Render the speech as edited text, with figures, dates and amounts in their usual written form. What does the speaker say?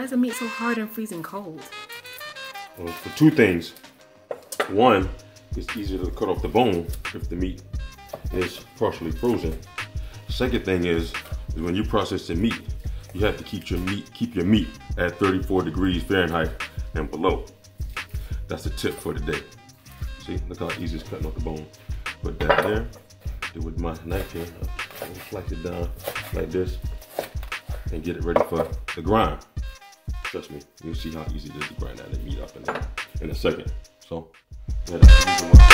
is the meat so hard and freezing cold? Well, for two things. One, it's easier to cut off the bone if the meat is partially frozen. Second thing is when you process the meat, you have to keep your meat at 34 degrees Fahrenheit and below. That's the tip for the day. See, look how easy it's cutting off the bone. Put that there. Do with my knife here. I'll slice it down like this and get it ready for the grind. Trust me, you'll see how easy it is to grind that meat up in a second. So, yeah, that's the reason why.